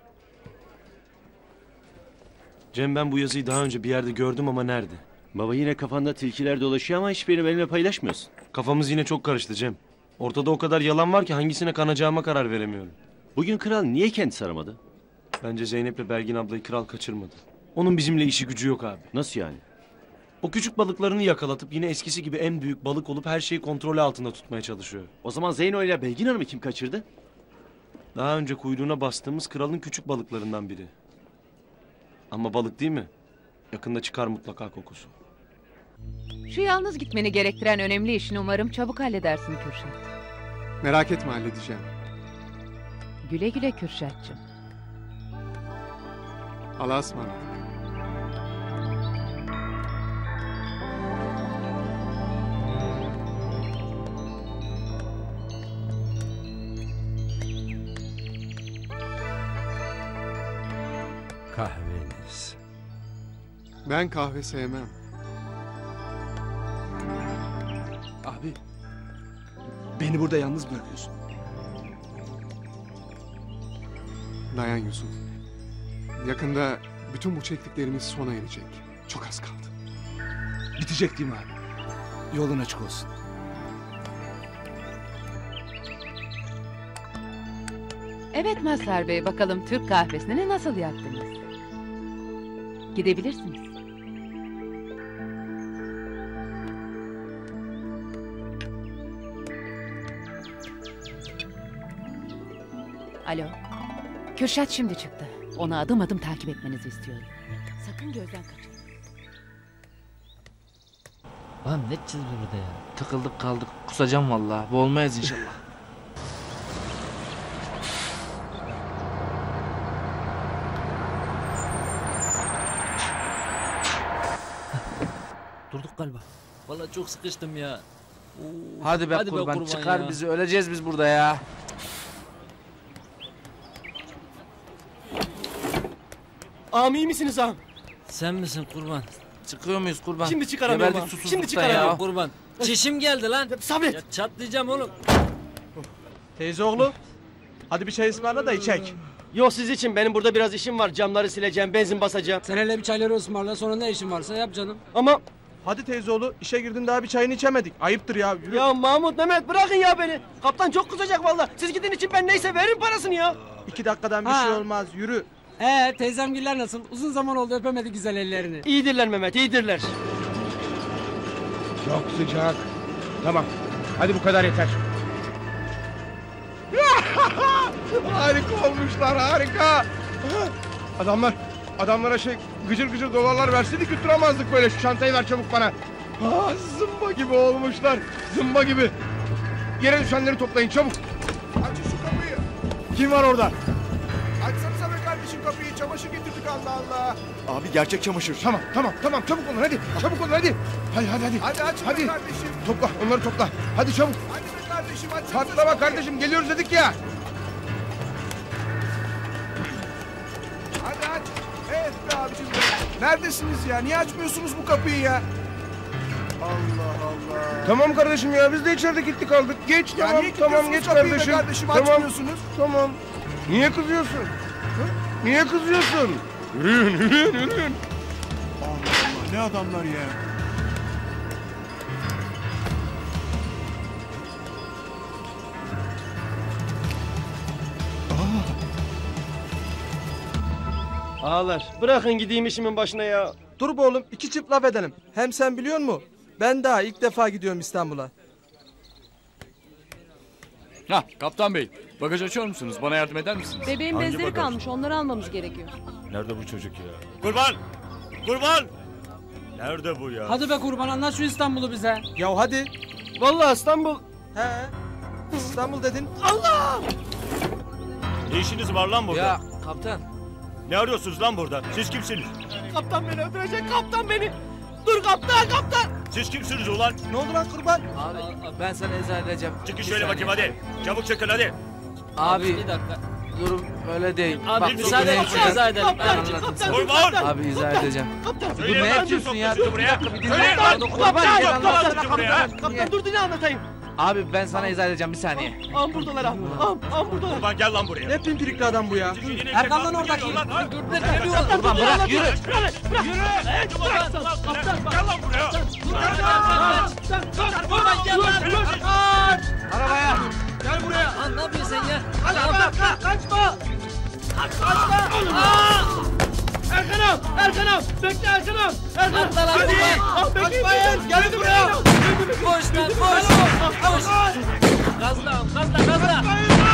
Cem, ben bu yazıyı daha önce bir yerde gördüm ama nerede? Baba, yine kafanda tilkiler dolaşıyor ama hiçbirini benimle paylaşmıyorsun. Kafamız yine çok karıştı Cem. Ortada o kadar yalan var ki hangisine kanacağıma karar veremiyorum. Bugün kral niye kendisi aramadı? Bence Zeynep'le Belgin ablayı kral kaçırmadı. Onun bizimle işi gücü yok abi. Nasıl yani? O küçük balıklarını yakalatıp yine eskisi gibi en büyük balık olup her şeyi kontrolü altında tutmaya çalışıyor. O zaman Zeyno ile Belgin Hanım'ı kim kaçırdı? Daha önce kuyruğuna bastığımız kralın küçük balıklarından biri. Ama balık değil mi? Yakında çıkar mutlaka kokusu. Şu yalnız gitmeni gerektiren önemli işini umarım çabuk halledersin Kürşat. Merak etme, halledeceğim. Güle güle Kürşatcığım. Allah'a ısmarladık. Kahveniz. Ben kahve sevmem. Abi. Beni burada yalnız bırakıyorsun. Dayan Yusuf. Yakında bütün bu çektiklerimiz sona erecek. Çok az kaldı. Bitecek değil mi abi? Yolun açık olsun. Evet Mazhar Bey, bakalım Türk kahvesini nasıl yaptınız? Gidebilirsiniz. Alo. Kürşat şimdi çıktı. Onu adım adım takip etmenizi istiyorum. Sakın gözden kaçırmayın. Lan ne çizdi burada ya? Tıkıldık kaldık. Kusacağım vallahi. Boğulmayız inşallah. Durduk galiba. Vallahi çok sıkıştım ya. Hadi be kurban çıkar ya. Bizi, öleceğiz biz burada ya. Ağam iyi misiniz ağam? Sen misin kurban? Çıkıyor muyuz kurban? Şimdi çıkaramıyorum ağam. Şimdi çıkaramıyorum. Ya kurban. Çişim geldi lan. Sabret. Ya çatlayacağım oğlum. Teyze oğlu. Hadi bir çay ısmarla da içek. Yok siz için, benim burada biraz işim var. Camları sileceğim, benzin basacağım. Sen hele bir çayları ısmarla, sonra ne işin varsa yap canım. Ama... Hadi teyze oğlu, işe girdin daha bir çayını içemedik. Ayıptır ya. Yürü. Ya Mahmut, Mehmet bırakın ya beni. Kaptan çok kızacak vallahi. Siz gidin için ben neyse veririm parasını ya. 2 dakikadan bir şey olmaz, yürü. Teyzemgiller nasıl? Uzun zaman oldu öpemedi güzel ellerini. İyidirler Mehmet, iyidirler. Çok sıcak. Tamam. Hadi bu kadar yeter. Harika olmuşlar, harika. Adamlara gıcır gıcır dolarlar verseydik yutturamazdık böyle. Şu çantayı ver çabuk bana. Zımba gibi olmuşlar. Zımba gibi. Yere düşenleri toplayın çabuk. Açın şu kapıyı. Kim var orada? Açsanıza be kardeşim kapıyı. Çamaşır getirdik Allah Allah. Abi gerçek çamaşır. Tamam çabuk olun hadi. Çabuk olun hadi. Hadi. Hadi açın kardeşim. Topla onları topla. Hadi çabuk. Hadi be kardeşim açın. Patlama kardeşim geliyoruz dedik ya. Hadi aç. Evet be abicim. Neredesiniz ya? Niye açmıyorsunuz bu kapıyı ya? Allah Allah. Tamam kardeşim ya biz de içeride gittik kaldık. Geç ya tamam geç kardeşim. Tamam. Açmıyorsunuz. Tamam. Niye kızıyorsun? Niye kızıyorsun? Yürüyün. Allah Allah, ne adamlar ya. Ağalar bırakın gideyim işimin başına ya. Dur be oğlum, 2 çift laf edelim. Hem sen biliyor musun? Ben daha ilk defa gidiyorum İstanbul'a. Ha kaptan bey, bagaj açıyor musunuz? Bana yardım eder misiniz? Bebeğin bezleri kalmış, onları almamız gerekiyor. Nerede bu çocuk ya? Kurban! Kurban! Nerede bu ya? Hadi be kurban, anlat şu İstanbul'u bize. Ya hadi. Vallahi İstanbul. He. İstanbul dedin. Allah! Ne işiniz var lan burada? Ya kaptan. Ne arıyorsunuz lan burada? Siz kimsiniz? Kaptan beni öldürecek, kaptan beni. Dur kaptan, kaptan. Siz kimsiniz ulan? Ne oldu lan kurban? Abi ben sana izah edeceğim. Çıkın şöyle bakayım hadi. Çabuk çıkın hadi. Abi Bir dakika. durum öyle değil. Abi Bak, müsaade ne et, yapacağız? izah edelim. Ben Kaptan, anlatayım. kaptan. Abi izah edeceğim. Dur Söyleyin ne lan, yapıyorsun ya? soktu Dur bir buraya. dakika bir dinle. Söyleyin lan, Pardon, kurban gel anlatsana kaptan. Kaptan dur dinle anlatayım. Abi ben sana izah edeceğim bir saniye. Am buradalar am buradalar. Kurban gel lan buraya. Ne pimpirikli adam bu ya? Erkan lan oradaki. Kurban bırak yürü. Gel lan buraya. Arabaya. Gel buraya. Lan ne yapıyorsun sen ya? Kaçma. Erkan'ım bekle Erkan'ım. Atla lan kurban. Kaçmayın gel buraya. Koş lan koş. Koş. Gazla gazla.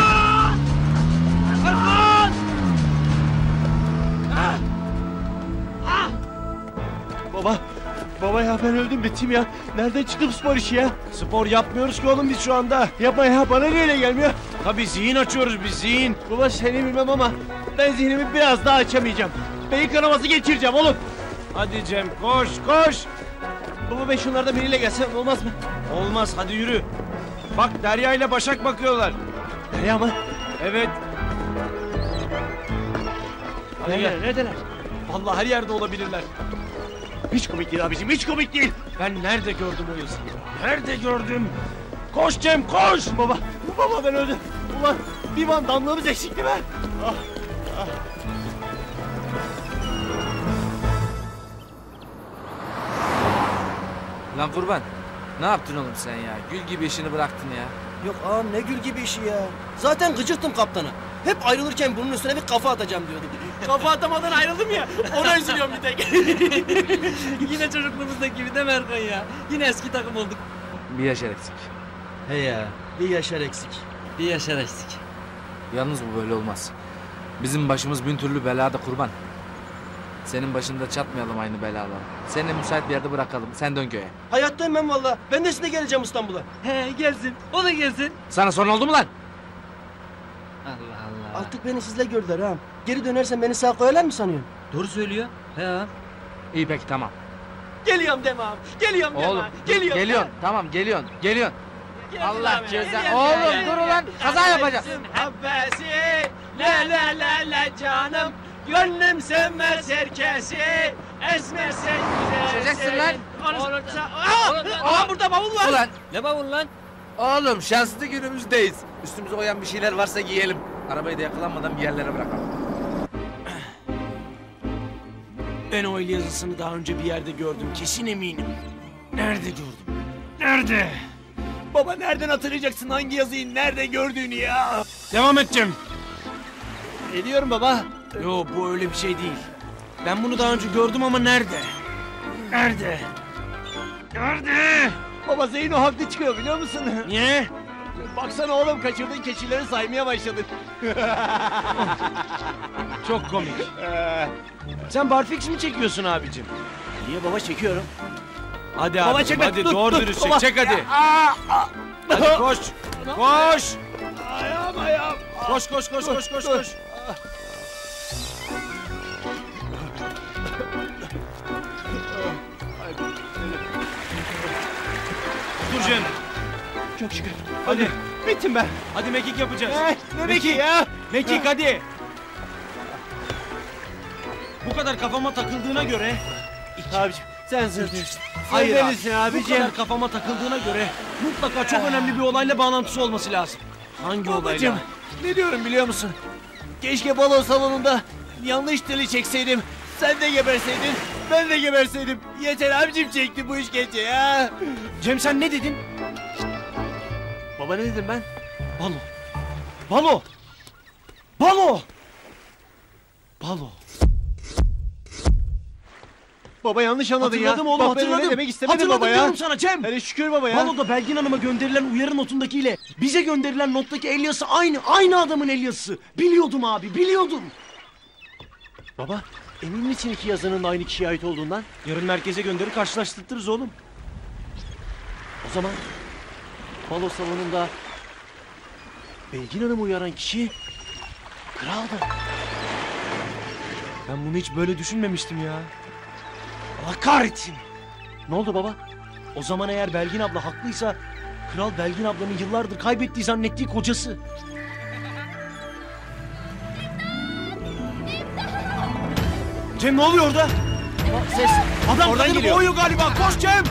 Baba ya ben öldüm bittim ya. Nereden çıktı bu spor işi ya? Spor yapmıyoruz ki oğlum biz şu anda. Yapma ya bana niye öyle gelmiyor? Tabii zihin açıyoruz biz zihin. Baba seni bilmem ama ben zihnimi biraz daha açamayacağım. Beyin kanaması geçireceğim oğlum. Hadi Cem koş. Baba ben şunlarda biriyle gelsem olmaz mı? Olmaz hadi yürü. Bak Derya ile Başak bakıyorlar. Derya mı? Evet. Neredeler? Vallahi her yerde olabilirler. Hiç komik değil abicim, hiç komik değil. Ben nerede gördüm o yazıyı? Nerede gördüm? Koş Cem, koş! Baba ben öldüm. Ulan bir bandamlığımız eksikti be. Lan kurban. Ne yaptın oğlum sen ya? Gül gibi işini bıraktın ya. Yok ağam ne gül gibi işi ya. Zaten gıcıktım kaptana. Hep ayrılırken bunun üstüne bir kafa atacağım diyordu. Kafa atamadan ayrıldım ya. Ona üzülüyorum bir tek. Yine çocukluğumuzdaki gibi değil mi Erkan ya? Yine eski takım olduk. Bir yaşar eksik. He ya bir yaşar eksik. Bir yaşar eksik. Yalnız bu böyle olmaz. Bizim başımız bin türlü belada kurban. Senin başında çatmayalım aynı belalar. Seni müsait bir yerde bırakalım. Sen dön köye. Hayattayım ben valla. Ben de sizinle geleceğim İstanbul'a. He gelsin. O da gelsin. Sana sorun oldu mu lan? Allah Allah. Artık beni sizle gördüler ağam. Geri dönersen beni sağ koyarlar mı sanıyorsun? Doğru söylüyor. He ha. İyi peki tamam. Geliyorum deme ağam. Geliyorum deme Oğlum ağam. Geliyorum. geliyorsun. Tamam geliyorsun. Allah ceza. Geliyorum. Oğlum dur ulan. Kaza yapacağız. Habbesi la la la la canım. Gönlüm sevmez herkesi. Esmersen Düşeceksin lan. Aa burada bavul var. Ulan. Ne bavul lan? Oğlum şanslı günümüzdeyiz. Üstümüze oyan bir şeyler varsa giyelim. Arabayı da yakalanmadan bir yerlere bırakalım. Ben o el yazısını daha önce bir yerde gördüm. Kesin eminim. Nerede gördüm? Nerede? Baba nereden hatırlayacaksın hangi yazıyı nerede gördüğünü ya? Devam edeceğim. Ediyorum baba. Yo bu öyle bir şey değil. Ben bunu daha önce gördüm ama nerede? Nerede? Nerede? Baba Zeyno haklı çıkıyor biliyor musun? Niye? Baksana oğlum kaçırdığın keçileri saymaya başladın. Çok komik. Sen barfix mi çekiyorsun abicim? Niye baba çekiyorum? Hadi baba abi çek, hadi doğru dürüst çek, çek hadi. Hadi koş. Koş. Ayağım. Koş. Dur Cem. Çok şükür. Hadi. Bittim ben. Hadi mekik yapacağız. Ne mekik ya? Mekik hadi. Bu kadar kafama takıldığına göre... Abiciğim sen zırhlırsın. Hayır abiciğim. Bu kadar kafama takıldığına göre mutlaka çok önemli bir olayla bağlantısı olması lazım. Hangi olayla? Ne diyorum biliyor musun? Keşke balo salonunda Yanlış teli çekseydim. Sen de geberseydin. Ben de geberseydim. Yeter abicim çekti bu işkence ya. Cem sen ne dedin? Baba ne dedim ben? Balo. Balo. Balo. Balo. Baba yanlış anladın ya. Hatırladım oğlum Bak, hatırladım. Ben öyle demek istemedim Hatırladım baba ya. diyorum sana Cem. Hele şükür baba ya. Balo'da Belgin Hanım'a gönderilen uyarı notundakiyle bize gönderilen nottaki el yazısı aynı. Aynı adamın el yazısı. Biliyordum abi biliyordum. Baba emin misin iki yazının aynı kişiye ait olduğundan? Yarın merkeze gönderir karşılaştırırız oğlum. O zaman balo salonunda Belgin Hanım'ı uyaran kişi kraldı. Ben bunu hiç böyle düşünmemiştim ya. Allah kahretsin. Ne oldu baba? O zaman eğer Belgin abla haklıysa kral Belgin ablanın yıllardır kaybettiği zannettiği kocası. Cem ne oluyor orada? Ses. Adam oradan kadını geliyor. boğuyor galiba. Koş Cem.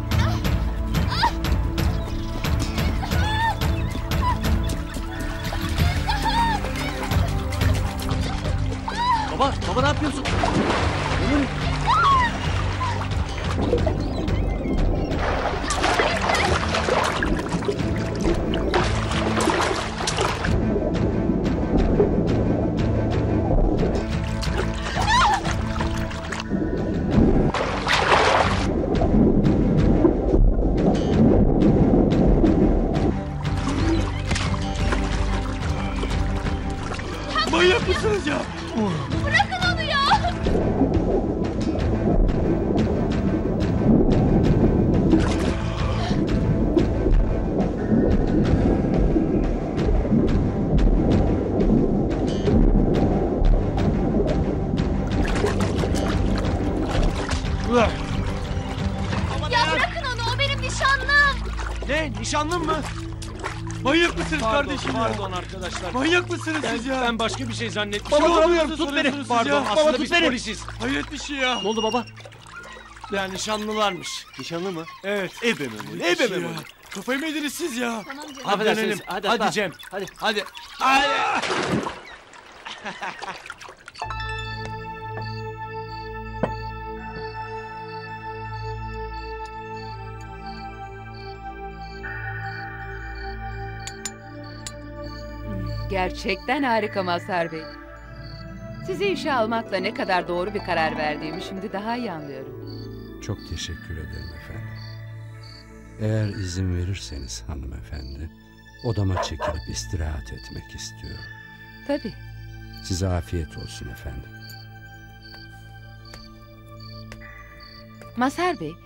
Baba ne yapıyorsun? Oğlum. Manyak mısınız ya? Bırakın onu ya! Ya bırakın onu, o benim nişanlım! Ne? Nişanlın mı? Manyak mısınız kardeşim ya? Pardon arkadaşlar. Manyak mısınız siz ya? Ben başka bir şey zannetmişim. Baba duramıyorum tut beni. Pardon Baba aslında tut biz beni. polisiz. Hayret bir şey ya. Ne oldu baba? Ya nişanlılarmış. Nişanlı mı? Evet. Ebe memoli. Ebe memoli. Kafayı mı yediniz siz ya? Tamam canım. Hadi dönelim. Hadi Cem. Hadi. Hadi. Hadi. Gerçekten harika Mazhar Bey. Sizi işe almakla ne kadar doğru bir karar verdiğimi şimdi daha iyi anlıyorum. Çok teşekkür ederim efendim. Eğer izin verirseniz hanımefendi, odama çekilip istirahat etmek istiyorum. Tabii. Size afiyet olsun efendim. Mazhar Bey,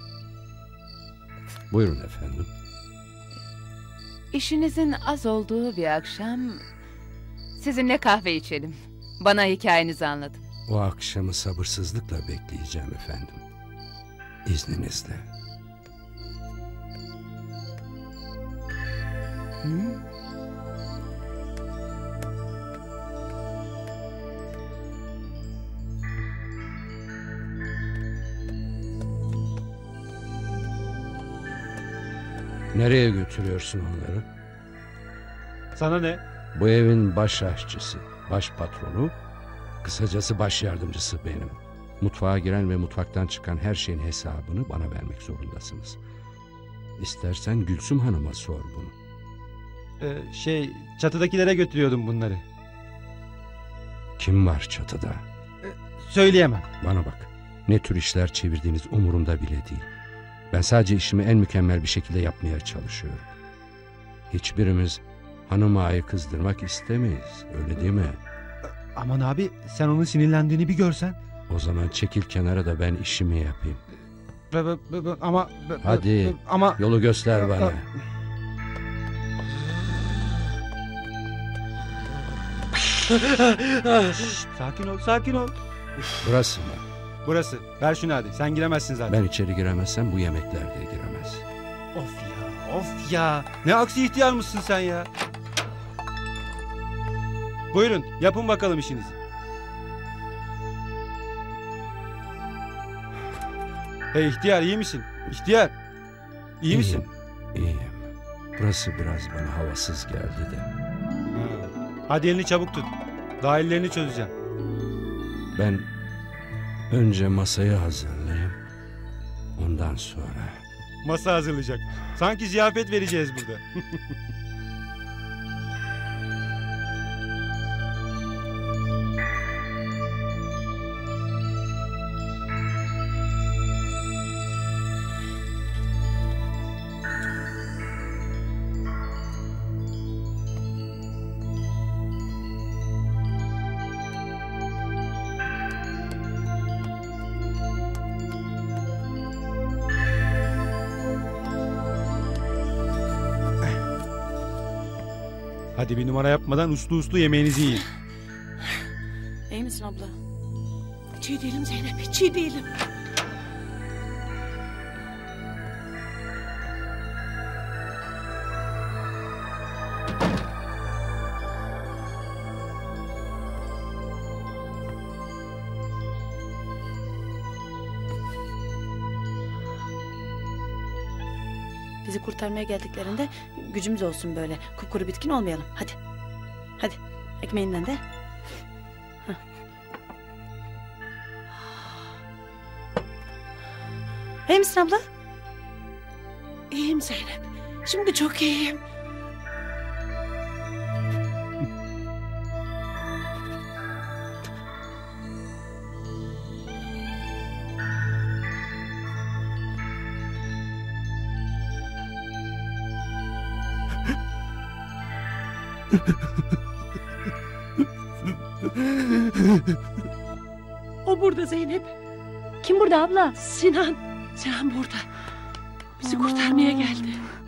Buyurun efendim. işinizin az olduğu bir akşam sizinle kahve içelim. Bana hikayenizi anlatın. O akşamı sabırsızlıkla bekleyeceğim efendim. İzninizle. Nereye götürüyorsun onları? Sana ne? Bu evin baş aşçısı, baş patronu, kısacası baş yardımcısı benim. Mutfağa giren ve mutfaktan çıkan her şeyin hesabını bana vermek zorundasınız. İstersen Gülsüm Hanım'a sor bunu. Çatıdakilere götürüyordum bunları. Kim var çatıda? Söyleyemem. Bana bak. Ne tür işler çevirdiğiniz umurumda bile değil. Ben sadece işimi en mükemmel bir şekilde yapmaya çalışıyorum. Hiçbirimiz hanım ağayı kızdırmak istemeyiz. Öyle değil mi? Aman abi sen onun sinirlendiğini bir görsen. O zaman çekil kenara da ben işimi yapayım. Ama... Hadi ama... yolu göster bana. Sakin ol, sakin ol. Burası mı? Burası. Ver şunu hadi. Sen giremezsin zaten. Ben içeri giremezsem bu yemekler de giremez. Of ya, of ya. Ne aksi ihtiyar mısın sen ya? Buyurun, yapın bakalım işinizi. Hey ihtiyar, iyi misin? İhtiyar, iyi misin? İyiyim. Burası biraz bana havasız geldi de. Hadi elini çabuk tut. Daha ellerini çözeceğim. Ben önce masayı hazırlayayım. Ondan sonra... Masa hazırlayacak. Sanki ziyafet vereceğiz burada. Hadi bir numara yapmadan uslu uslu yemeğinizi yiyin. İyi misin abla? Hiç iyi değilim Zeynep, hiç iyi değilim. Bizi kurtarmaya geldiklerinde gücümüz olsun böyle. Kupkuru bitkin olmayalım. Hadi. Hadi. Ekmeğinden de. Hah. İyi misin abla? İyiyim Zeynep. Şimdi çok iyiyim. O burada Zeynep. Kim burada abla? Sinan. Sinan burada. Bizi kurtarmaya geldi.